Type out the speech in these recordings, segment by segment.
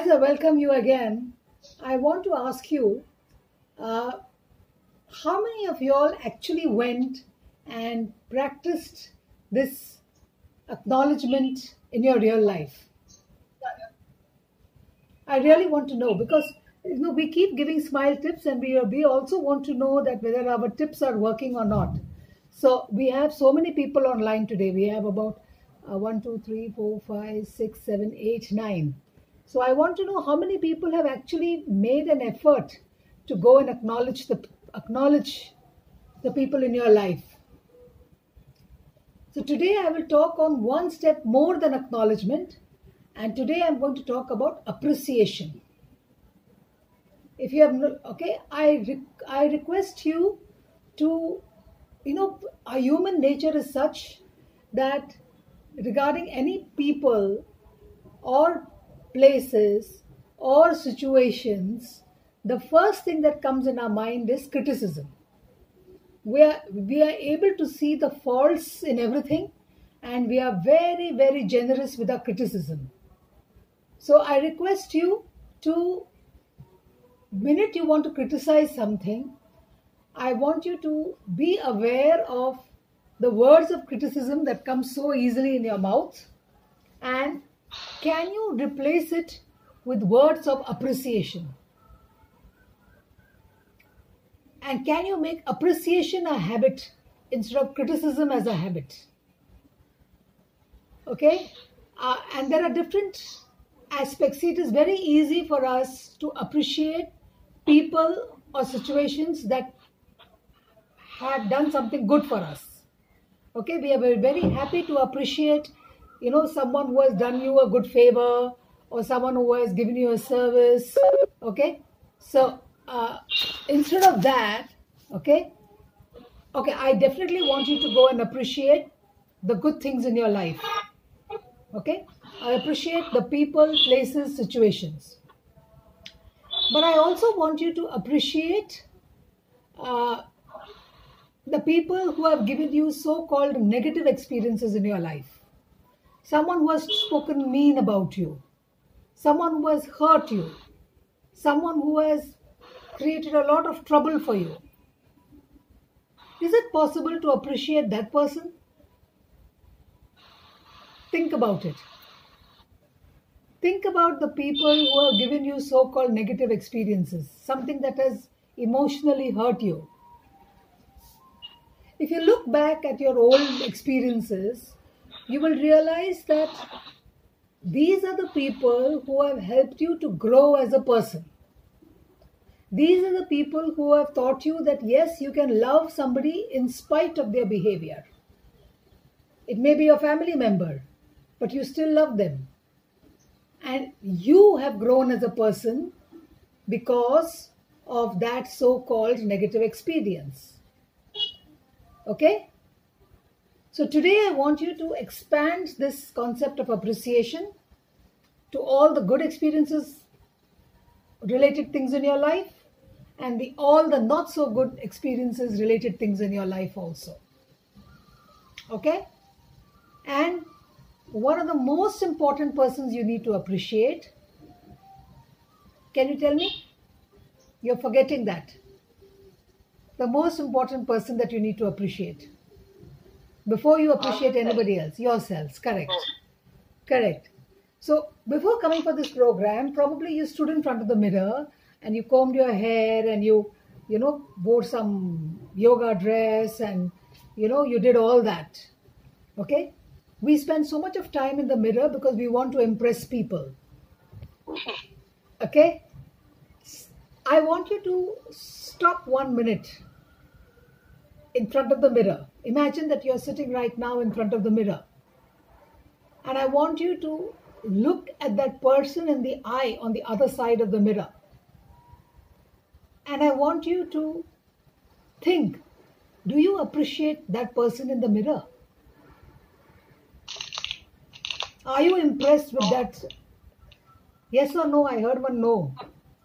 As I welcome you again, I want to ask you uh, how many of you all actually went and practiced this acknowledgement in your real life? I really want to know because we keep giving smile tips, and we also want to know that whether our tips are working or not. So we have so many people online today. We have about 1, 2, 3, 4, 5, 6, 7, 8, 9. So I want to know how many people have actually made an effort to go and acknowledge the people in your life. So today I will talk on one step more than acknowledgement, and today I'm going to talk about appreciation. If you have okay, I request you to, our human nature is such that regarding any people or places or situations, the first thing that comes in our mind is criticism. We are able to see the faults in everything, and we are very, very generous with our criticism. So I request you to, minute you want to criticize something, I want you to be aware of the words of criticism that come so easily in your mouth, and can you replace it with words of appreciation? And can you make appreciation a habit instead of criticism as a habit? Okay? And there are different aspects. See, it is very easy for us to appreciate people or situations that have done something good for us. Okay? We are very, very happy to appreciate, someone who has done you a good favor or someone who has given you a service. Okay? So, instead of that, okay, I definitely want you to go and appreciate the good things in your life. Okay, I appreciate the people, places, situations. But I also want you to appreciate the people who have given you so-called negative experiences in your life. Someone who has spoken mean about you, someone who has hurt you, someone who has created a lot of trouble for you. Is it possible to appreciate that person? Think about it. Think about the people who have given you so-called negative experiences, something that has emotionally hurt you. If you look back at your old experiences, you will realize that these are the people who have helped you to grow as a person. These are the people who have taught you that yes, you can love somebody in spite of their behavior. It may be your family member, but you still love them. And you have grown as a person because of that so-called negative experience. Okay? So today I want you to expand this concept of appreciation to all the good experiences, related things in your life, and all the not so good experiences, related things in your life also. Okay? And one of the most important persons you need to appreciate, can you tell me? You're forgetting that. The most important person that you need to appreciate before you appreciate anybody else, yourselves. Correct. Correct. So before coming for this program, probably you stood in front of the mirror and you combed your hair and you wore some yoga dress and, you did all that. Okay? We spend so much of time in the mirror because we want to impress people. Okay? I want you to stop 1 minute in front of the mirror. Imagine that you're sitting right now in front of the mirror. And I want you to look at that person in the eye on the other side of the mirror. And I want you to think, do you appreciate that person in the mirror? Are you impressed with that? Yes or no? I heard one no.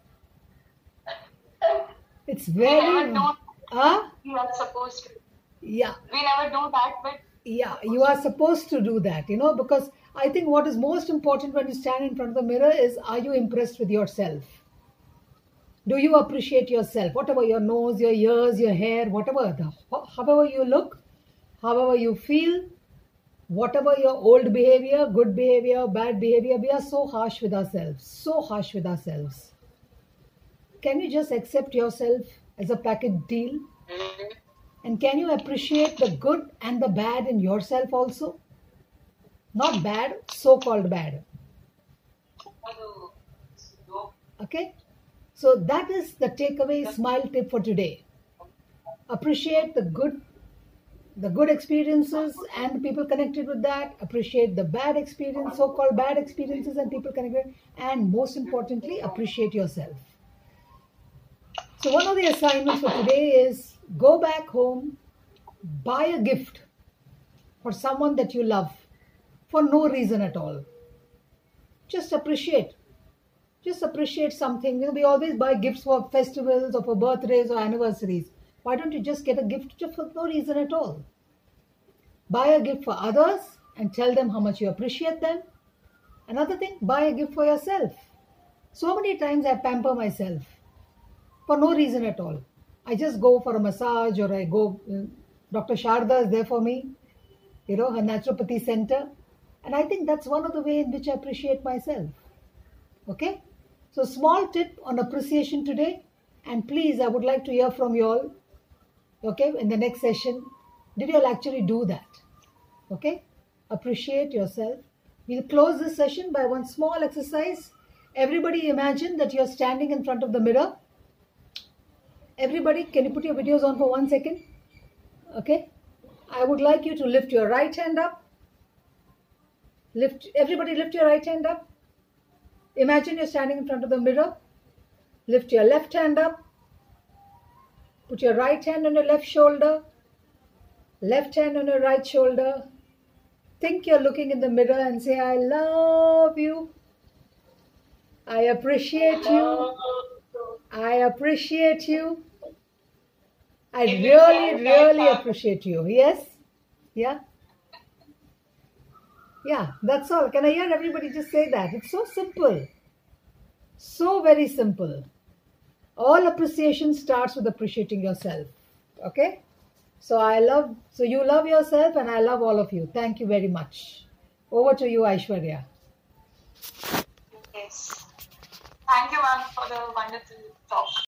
It's very... Huh? You are supposed to. Yeah. We never do that, but... Yeah, you are supposed to do that, because I think what is most important when you stand in front of the mirror is, are you impressed with yourself? Do you appreciate yourself? Whatever your nose, your ears, your hair, however you look, however you feel, whatever your old behavior, good behavior, bad behavior, we are so harsh with ourselves. So harsh with ourselves. Can you just accept yourself as a package deal? And can you appreciate the good and the bad in yourself also? Not bad, so-called bad. Okay? So that is the takeaway smile tip for today. Appreciate the good experiences and the people connected with that. Appreciate the bad experience, so-called bad experiences and people connected. And most importantly, appreciate yourself. So one of the assignments for today is go back home, buy a gift for someone that you love for no reason at all. Just appreciate. Just appreciate something. We always buy gifts for festivals or for birthdays or anniversaries. Why don't you just get a gift just for no reason at all? Buy a gift for others and tell them how much you appreciate them. Another thing, buy a gift for yourself. So many times I pamper myself for no reason at all. I just go for a massage or I go, Dr. Sharda is there for me, her naturopathy center. And I think that's one of the ways in which I appreciate myself. Okay? So small tip on appreciation today. And please, I would like to hear from you all. Okay? In the next session, did you all actually do that? Okay? Appreciate yourself. We'll close this session by one small exercise. Everybody imagine that you're standing in front of the mirror. Everybody, can you put your videos on for 1 second? Okay? I would like you to lift your right hand up. Everybody lift your right hand up. Imagine you're standing in front of the mirror. Lift your left hand up. Put your right hand on your left shoulder. Left hand on your right shoulder. Think you're looking in the mirror and say, I love you. I appreciate you. I appreciate you. I really, really appreciate you. Yes? Yeah? Yeah, that's all. Can I hear everybody just say that? It's so simple. So very simple. All appreciation starts with appreciating yourself. Okay? So you love yourself and I love all of you. Thank you very much. Over to you, Aishwarya. Yes. Thank you, ma'am, for the wonderful talk.